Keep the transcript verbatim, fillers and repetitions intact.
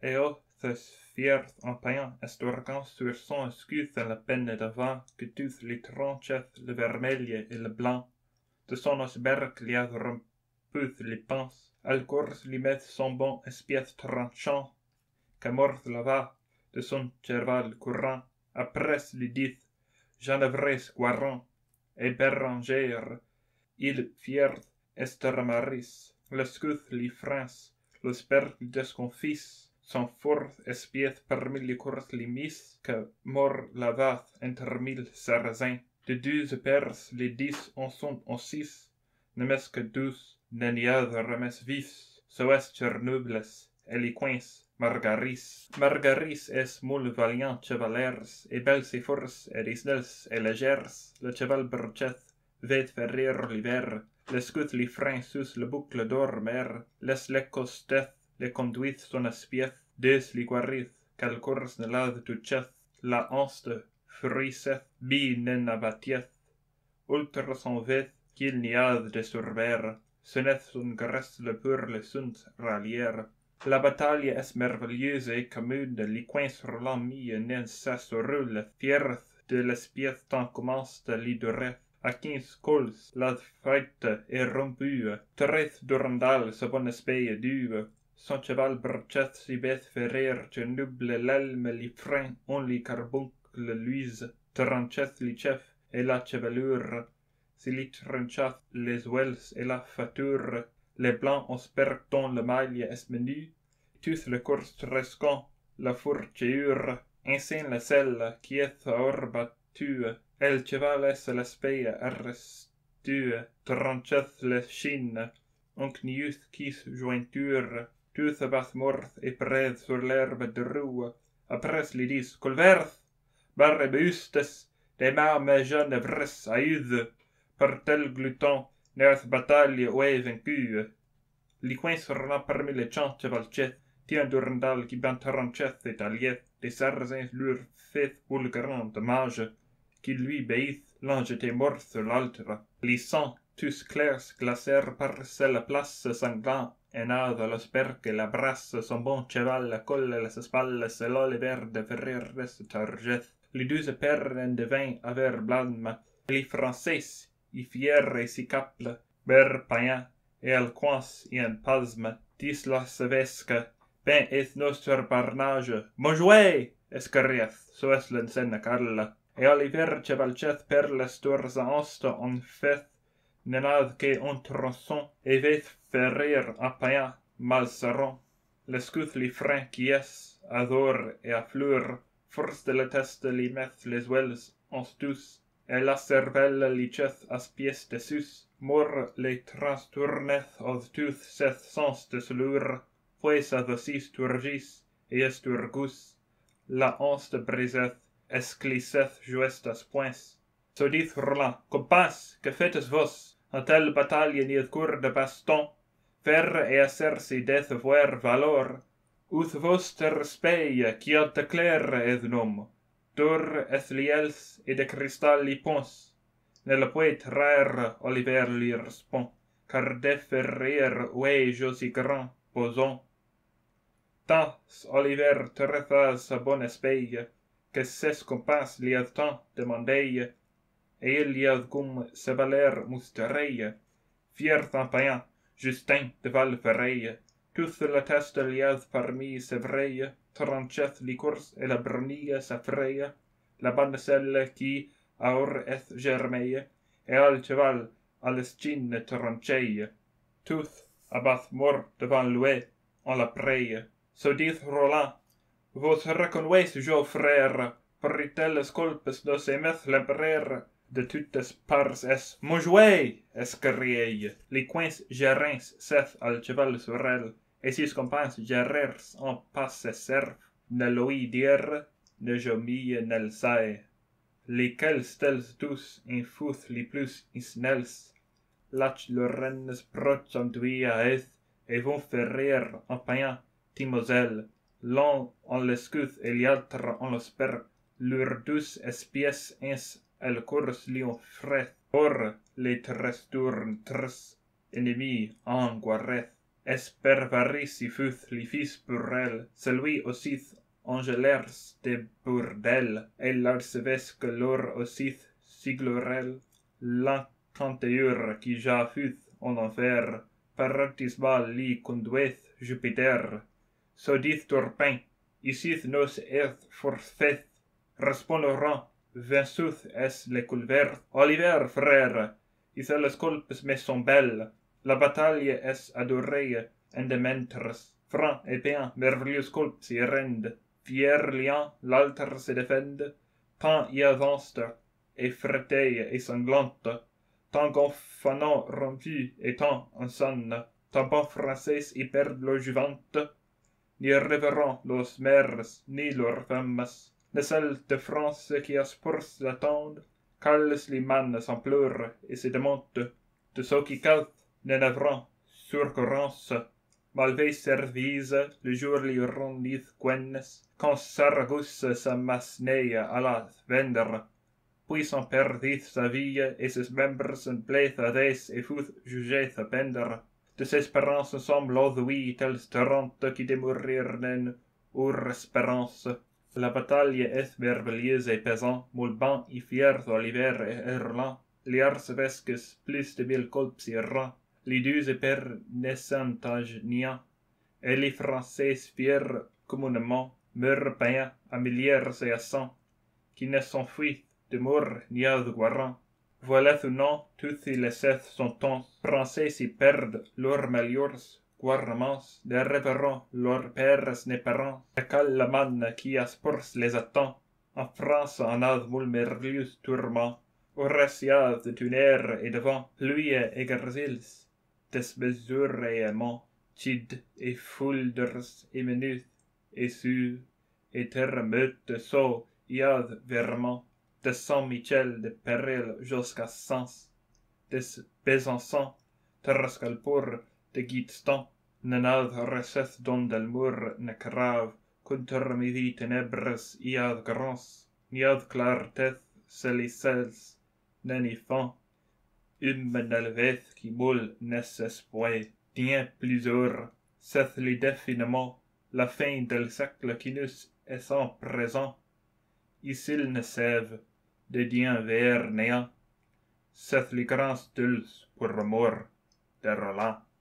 Eothus fier en payant estorgant sur son escute la peine d'avant que tous les tranchets, le vermeil et le blanc, de son osberg li a romputh les pans, al cours li met son bon espièce tranchant, que mord la va de son cheval courant, après li dit, Genevrais guarant, et Bérangère, il fier estermaris, le scuth li france, le sperg desconfis, son fort espièce parmi les cours li mis, que mord la va entre mille sarrasins, de douze pers les dix en sont en six, ne mes que douze, n'eniad remes vis, soes chernubles, eliquens, Margaris. Margaris es mul valiant chevalers, et belles et forces, et risnels et légers, le cheval brochet, vet ferrir l'hiver, le scut li frein sus le boucle d'or mer, les le costeth, le conduit son espieth, des li guarith, quel cours ne lad tucheth, la anste fruiseth, bi nen abatieth, ultra son vet, qu'il n'y a de surver, sonneth son gresse le pur le sunt rallière. La bataille est merveilleuse et commune, liquens roulami nen s'assorule, fierth de l'espieth tant commence de l'idoreth, à quinze cols, la fight est rompue, treth durandal se bonne espèce duve, son cheval brochet si bête ferrer, chernuble l'elme li frein, on li carbuncle luise, tranchet li chef, et la chevelure, si li tranchat les ouels et la fature, les blancs en sperton le maille est menu, tous le cours trescant, la fourchure, inscène la selle qui est hors battue, el cheval est l'espèce arrestue, tranchet les chines, oncnius quis jointure, tous abat mort et près sur l'herbe de roue, après li dis, colverth, barre bustes, des marmes jeunes vres aïdes, par tel gluton, n'earth bataille oué vaincu. Liquens rena parmi les champs chevalchet, tient durandal qui ban tranchet et alliet, des sarrasins leur fait vulgarant dommage, qui lui béith, l'ange était mort sur l'altre. Les sangs, tous clairs, glacèrent par cette place sanglant, en a de l'asperge et la brasse, son bon cheval, la colle, les espalles, c'est l'oliver de ferrer reste target. Les douze pères en devin aver blâme, et les français, y fier et si caple, ber païen, et el coins y en pasme, dis la sevesque, ben est nostre barnage, monjoué, escarieth, so es l'ensena carla, et oliver chevalchet per les tours anste en fait, nenad que un tronçon, et vet ferrir en païen, mal seront, le scuth li frein qui est, adore et afflure, force de la teste li meth les ouels en tous, et la cervelle li cheth as pièce dessus, mor les transtourneth od tous seth sens de solure, pues adosis turgis, et esturgus, la anste briseth, esclisseth jouestas points. So dit Roland, compas, que faites vos, en telle bataille ni cours de baston, faire et asserci d'être voir valor, ut vostre respect qui a de clair et nom, d'or et liels et de cristal li pons, ne le peut traire Oliver lui respond, car de ferrir oué josi grand, boson. Tant Oliver traita sa bonne espèce, que ses compas li a tant demandé, et il y a comme se valer moustereille, fier en païen, Justin de Valferreille, toute la teste li a parmi ses vreilles, tranchet li course et la brunille s'affraye, la bonne selle qui aur est germeille, et al cheval à l'eschine trancheille, tous abat mort devant lui, en la preille. So dit Roland, vos reconnaissez, jo frère, par telles colpes nos émeth l'empereur, de toutes parts es monjoué, escariei, les coins gérins seth al cheval sur elle, et sis compans gérers en passe serve, ne l'oi dire, ne jomille nel sae. Lesquels stels tous in futh li plus isnels, lach lorennes proch enduit à eth, et vont ferrer en païen, timosel, l'un en l'escuth et l'autre en l'asper, leurs douce espièces ins el cours lion fret, or les tres tournes tres ennemis en guareth. Espervaris y futh li fils burrel, celui aussi Angelers de Bourdel, et l'arcevesque lor aussi Siglorel, l'incanteur qui ja futh en enfer, paradismal li condueth Jupiter, sodith Turpin, ici nos eth forfait, respondra, vinsuth es le culvert, Oliver frère, ici les colpes me sont belles, la bataille est adorée, endementres, franc et bien, merveilleux colpes y rende, fier liant, l'altar se défende, tant y avance, effrétée et sanglante, tant gonflant rompu et tant insane, tant bon français y perdent leur juvente, ni reverront los mères, ni leurs femmes, ne celles de France qui aspurent l'attendent, qu'elles les manes sans pleurs et se demandent, de ceux qui calent, n'énervrant, surcourance, malveille servise, le jour li rendit gwennes, quand Saragosse sa masneille à la vendre, puis s'en perdit sa vie, et ses membres s'en bléthades et fut jugé à pendre. De ses espérances semble aujourd'hui telle torrente qui de mourir n'en ou espérance. La bataille est merveilleuse et pesant, moulbant y fier d'Oliver et Erland, les arcevesques plus de mille colpes y errant, les douze pères naissantage niant, et les Français fiers communément, meurent bien à milliers et à cent, qui ne s'enfuient de mort ni à de guarant. Voilà ou non, tous les sept sont temps, Français s'y perdent leurs meilleurs guarnements, de révérends leurs pères n'est parents, et qu'à la manne qui aspurse les attend, en France en a de moult merveilleux tourments, au récia de tonnerre et de vent, pluie et gazelles, démesurément, chid et foudres et minutes, et sur, et terremotes sauts, y a de verments, de Saint-Michel de Péril jusqu'à Sens, de Besançon, Terrascalpour, de Guitston, n'en recette don del mur ne crave, contre midi ténèbres y a de grands, ni a de clarté, celicels, n'en y font, une menelveth qui moule n'espoir, tient plusieurs, c'est le définement, la fin del siècle qui nous est sans présent, ici ne sève, de dien vers néant, c'est les grands dulces pour mort de Roland.